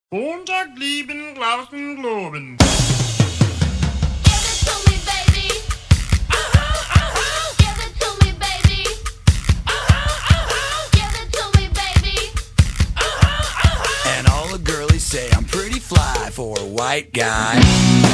Montag lieben, glauben, globen. Give it to me, baby. Give it to me, baby. Give it to me, baby. And all the girlies say I'm pretty fly for a white guy.